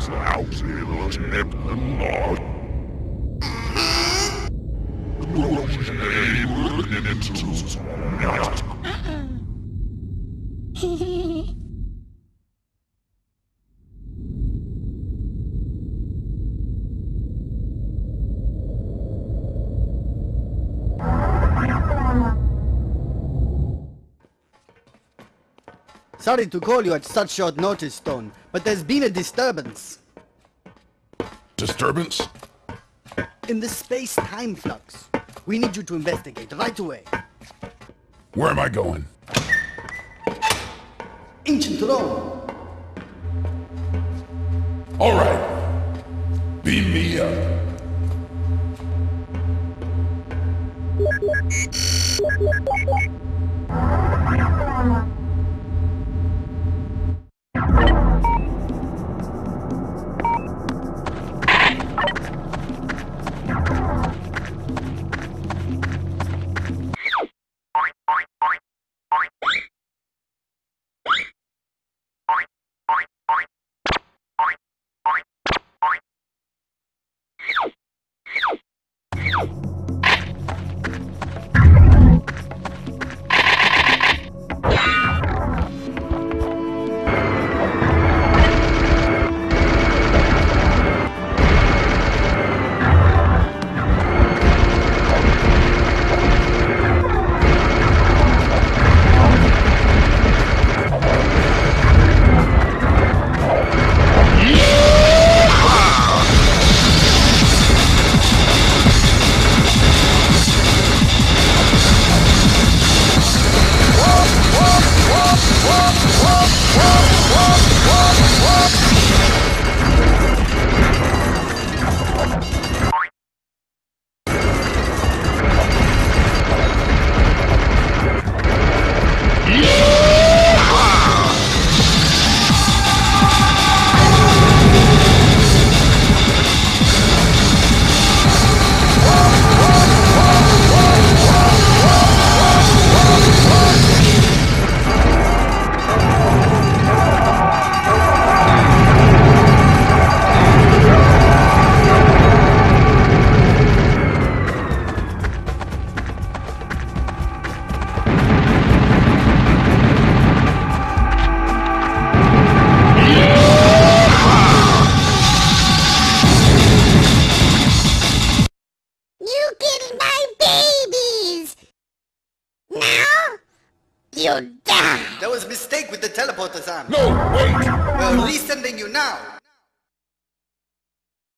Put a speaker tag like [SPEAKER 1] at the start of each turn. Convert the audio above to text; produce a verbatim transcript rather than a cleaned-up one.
[SPEAKER 1] Sorry to call you at such short notice, Stone, but there's been a disturbance.
[SPEAKER 2] Disturbance?
[SPEAKER 1] In the space-time flux. We need you to investigate right away.
[SPEAKER 2] Where am I going?
[SPEAKER 1] Ancient Rome.
[SPEAKER 2] All right. Beam me up.
[SPEAKER 1] You die! There was a mistake with the teleporter's arm.
[SPEAKER 2] No, wait!
[SPEAKER 1] We're resending you now.